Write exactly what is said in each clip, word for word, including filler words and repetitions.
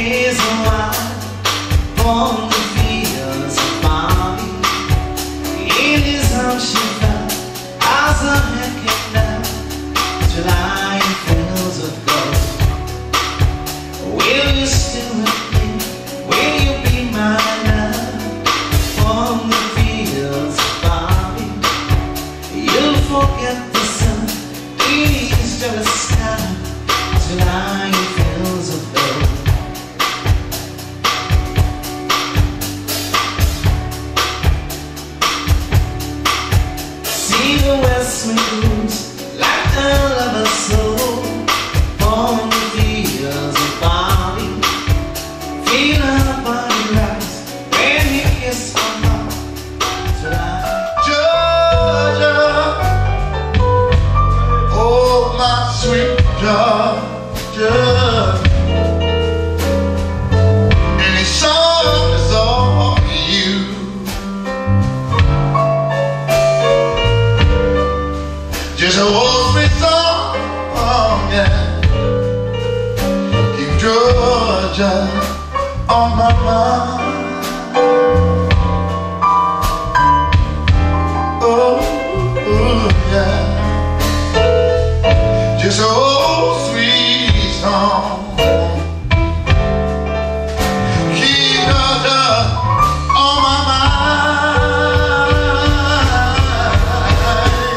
days are wild on the fields of Bobby. In his arms she fell as her head came down, July in fields of gold. Will you still with me? Will you be my love? On the fields of Bobby, you'll forget the sun, please just sky, July in fields of gold. See the west wind moves like a lover's soul on the fields of Bobby. Feel her body rise when he kissed her mouth, July. Georgia, oh my sweet Georgia, and his song is all you. Just hold me song, oh yeah. Keep Georgia on my mind. Oh, oh yeah. Just a old sweet song. Keep Georgia on my mind.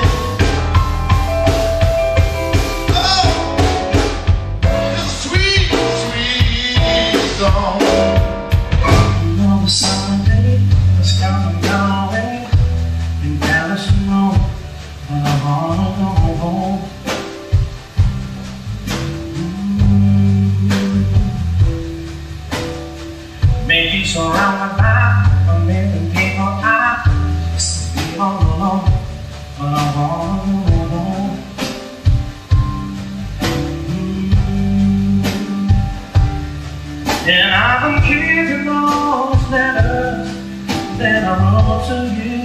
Oh, just a sweet, sweet song. On the Sunday, it's coming down away in Dallas Road, and I wanna go home. Mm-hmm. Maybe surround my life, a million people I just be all alone, but I wanna go home. Mm-hmm. And I've been keeping those letters that I wrote to you.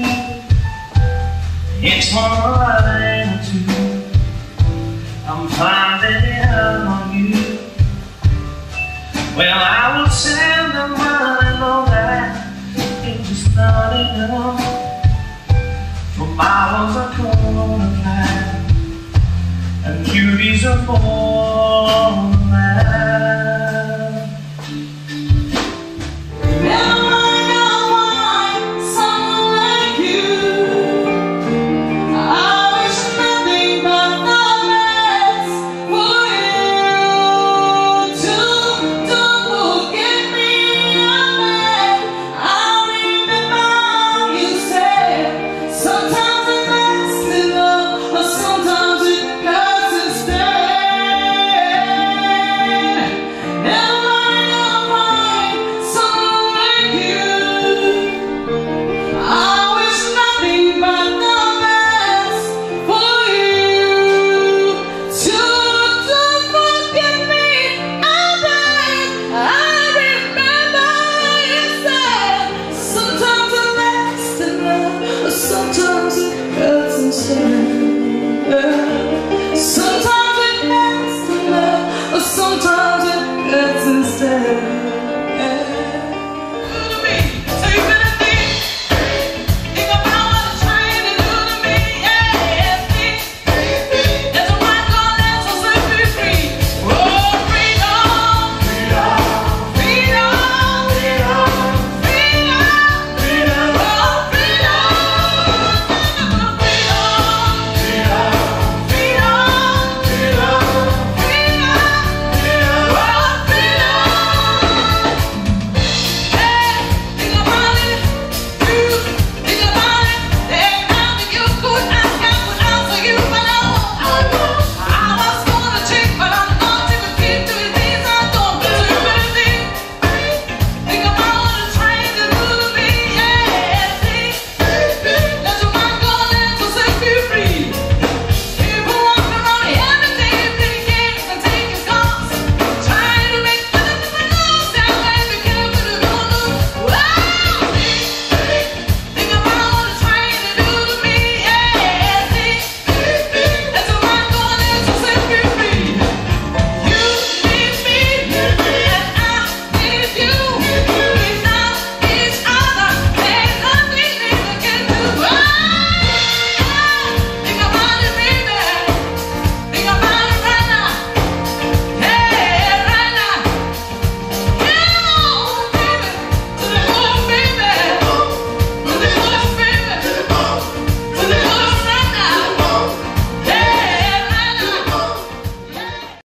It's one line or two I'm finding out on you. Well, I will send them, but I know that it's just not enough. For miles are cold and flat, and cuties are more than that.